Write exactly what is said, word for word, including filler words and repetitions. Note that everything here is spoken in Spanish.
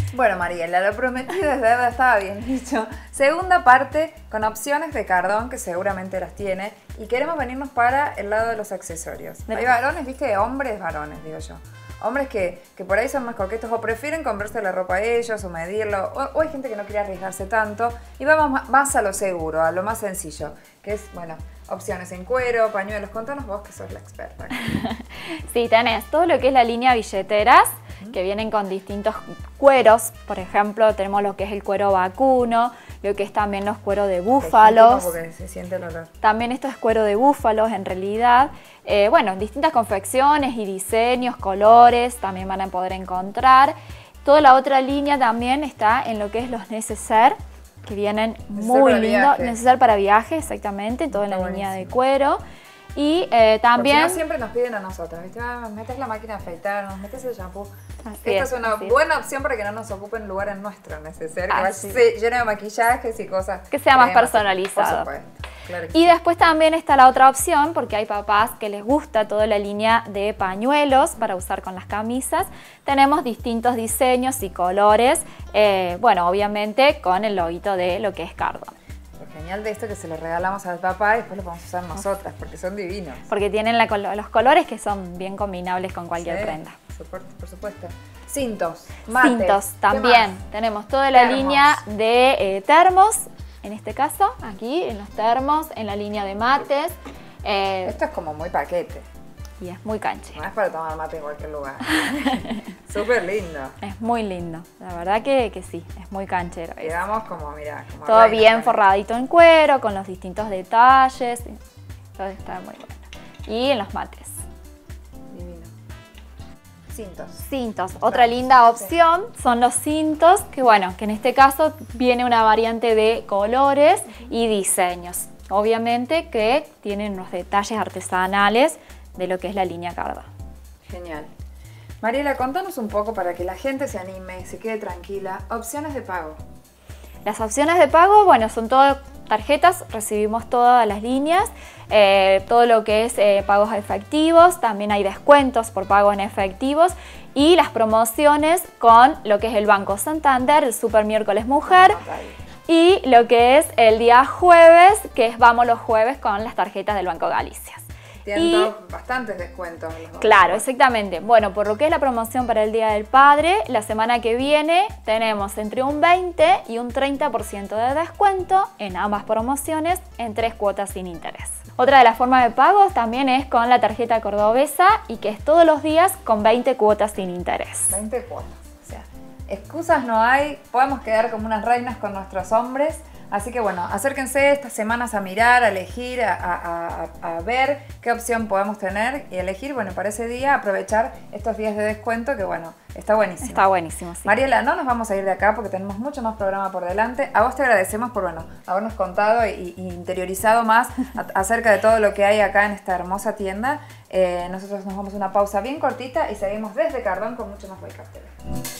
Bueno, Mariela, lo prometido es deuda, estaba bien dicho. Segunda parte con opciones de cardón, que seguramente las tiene. Y queremos venirnos para el lado de los accesorios. Hay varones, viste, hombres, varones, digo yo. Hombres que, que por ahí son más coquetos o prefieren comprarse la ropa a ellos o medirlo. O, o hay gente que no quiere arriesgarse tanto. Y vamos más a lo seguro, a lo más sencillo. Que es, bueno, opciones en cuero, pañuelos. Contanos vos que sos la experta. Sí, tenés todo lo que es la línea billeteras, que vienen con distintos cueros. Por ejemplo, tenemos lo que es el cuero vacuno, lo que es también los cueros de búfalos. Porque se siente el olor. También esto es cuero de búfalos en realidad. Eh, bueno, distintas confecciones y diseños, colores también van a poder encontrar. Toda la otra línea también está en lo que es los neceser, que vienen muy lindos. Neceser para viaje, exactamente, todo en la línea de cuero. Y eh, también... Porque no siempre nos piden a nosotros, ¿viste? Ah, metes la máquina de afeitar, nos metes el shampoo. Así Esta es, es una así buena opción para que no nos ocupen lugar en nuestro neceser, que así. va lleno de maquillajes y cosas. Que sea más personalizado. Por supuesto. Claro que y sí. después también está la otra opción, porque hay papás que les gusta toda la línea de pañuelos para usar con las camisas. Tenemos distintos diseños y colores, eh, bueno, obviamente con el loguito de lo que es Cardón. Lo genial de esto es que se lo regalamos al papá y después lo podemos usar nosotras, porque son divinos. Porque tienen la, los colores que son bien combinables con cualquier sí, prenda. Por, por supuesto. Cintos, mates. Cintos también. Tenemos toda la termos. línea de eh, termos, en este caso, aquí en los termos, en la línea de mates. Eh, Esto es como muy paquete. Y es muy canche. No es para tomar mate en cualquier lugar. Súper lindo. Es muy lindo. La verdad que, que sí, es muy canchero. Quedamos como, mira, como todo reina, bien reina. forradito en cuero, con los distintos detalles. Todo está muy bueno. Y en los mates. Divino. Cintos. Cintos. Otra linda opción son los cintos, que bueno, que en este caso viene una variante de colores y diseños. Obviamente que tienen unos detalles artesanales de lo que es la línea Cardón. Genial. Mariela, contanos un poco para que la gente se anime, se quede tranquila. Opciones de pago. Las opciones de pago, bueno, son todas tarjetas, recibimos todas las líneas, eh, todo lo que es eh, pagos efectivos, también hay descuentos por pago en efectivos y las promociones con lo que es el Banco Santander, el Super Miércoles Mujer y lo que es el día jueves, que es Vamos los Jueves con las tarjetas del Banco Galicia. Tienen y, todos bastantes descuentos. Los claro, exactamente. Bueno, por lo que es la promoción para el Día del Padre, la semana que viene tenemos entre un veinte y un treinta por ciento de descuento en ambas promociones en tres cuotas sin interés. Otra de las formas de pago también es con la tarjeta cordobesa y que es todos los días con veinte cuotas sin interés. veinte cuotas. O sea, excusas no hay, podemos quedar como unas reinas con nuestros hombres. Así que bueno, acérquense estas semanas a mirar, a elegir, a, a, a, a ver qué opción podemos tener y elegir, bueno, para ese día aprovechar estos días de descuento que bueno, está buenísimo. Está buenísimo, sí. Mariela, no nos vamos a ir de acá porque tenemos mucho más programa por delante. A vos te agradecemos por, bueno, habernos contado y, y interiorizado más a, acerca de todo lo que hay acá en esta hermosa tienda. Eh, nosotros nos vamos a una pausa bien cortita y seguimos desde Cardón con mucho más Wake Up T V.